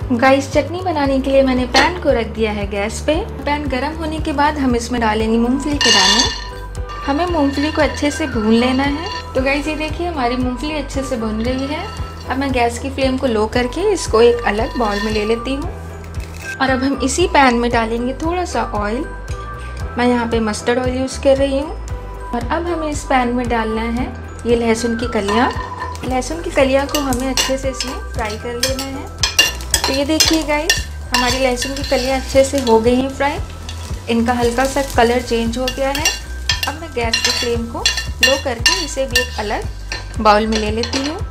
Guys, चटनी बनाने के लिए मैंने पैन को रख दिया है गैस पे। पैन गर्म होने के बाद हम इसमें डालेंगे मूंगफली के दाने। हमें मूंगफली को अच्छे से भून लेना है। तो गाइस, ये देखिए हमारी मूंगफली अच्छे से भुन रही है। अब मैं गैस की फ्लेम को लो करके इसको एक अलग बाउल में ले लेती हूँ। और अब हम इसी पैन में डालेंगे थोड़ा सा ऑयल। मैं यहाँ पे मस्टर्ड ऑयल यूज़ कर रही हूँ। और अब हमें इस पैन में डालना है ये लहसुन की कलियाँ। लहसुन की कलियाँ को हमें अच्छे से इसमें फ्राई कर लेना है। तो ये देखिए गाइस, हमारी लहसुन की कलियाँ अच्छे से हो गई हैं फ्राई। इनका हल्का सा कलर चेंज हो गया है। अब मैं गैस की फ्लेम को लो करके इसे भी एक अलग बाउल में ले लेती हूँ।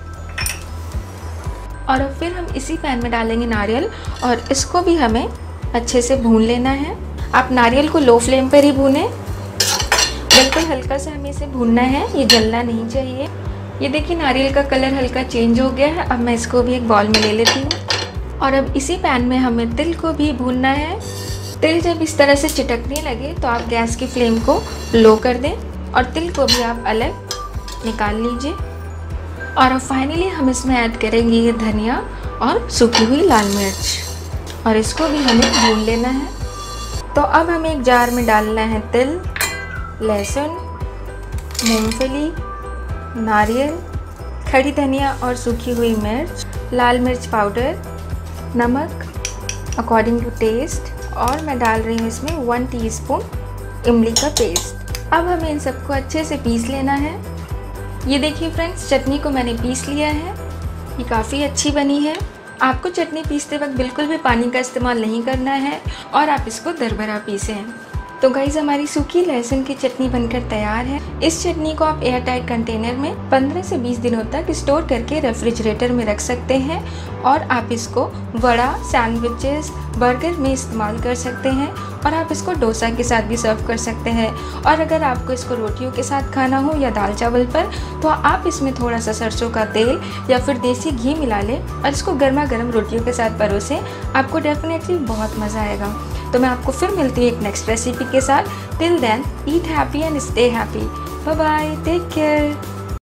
और अब फिर हम इसी पैन में डालेंगे नारियल और इसको भी हमें अच्छे से भून लेना है। आप नारियल को लो फ्लेम पर ही भूनें, बिल्कुल हल्का सा हमें इसे भूनना है, ये जलना नहीं चाहिए। ये देखिए नारियल का कलर हल्का चेंज हो गया है। अब मैं इसको भी एक बाउल में ले लेती हूँ। और अब इसी पैन में हमें तिल को भी भूनना है। तिल जब इस तरह से चिटकने लगे तो आप गैस की फ्लेम को लो कर दें और तिल को भी आप अलग निकाल लीजिए। और अब फाइनली हम इसमें ऐड करेंगे ये धनिया और सूखी हुई लाल मिर्च और इसको भी हमें भून लेना है। तो अब हमें एक जार में डालना है तिल, लहसुन, मूंगफली, नारियल, खड़ी धनिया और सूखी हुई मिर्च, लाल मिर्च पाउडर, नमक अकॉर्डिंग टू टेस्ट और मैं डाल रही हूँ इसमें 1 टीस्पून इमली का पेस्ट। अब हमें इन सबको अच्छे से पीस लेना है। ये देखिए फ्रेंड्स, चटनी को मैंने पीस लिया है। ये काफ़ी अच्छी बनी है। आपको चटनी पीसते वक्त बिल्कुल भी पानी का इस्तेमाल नहीं करना है और आप इसको दरबरा पीसें। तो गाइस, हमारी सूखी लहसुन की चटनी बनकर तैयार है। इस चटनी को आप एयर टाइट कंटेनर में 15 से 20 दिनों तक स्टोर करके रेफ्रिजरेटर में रख सकते हैं और आप इसको वड़ा, सैंडविचेस, बर्गर में इस्तेमाल कर सकते हैं और आप इसको डोसा के साथ भी सर्व कर सकते हैं। और अगर आपको इसको रोटियों के साथ खाना हो या दाल चावल पर, तो आप इसमें थोड़ा सा सरसों का तेल या फिर देसी घी मिला लें और इसको गर्मा गर्म रोटियों के साथ परोसें। आपको डेफिनेटली बहुत मज़ा आएगा। तो मैं आपको फिर मिलती हूँ एक नेक्स्ट रेसिपी के साथ। Till then, eat happy and stay happy. Bye bye, take care.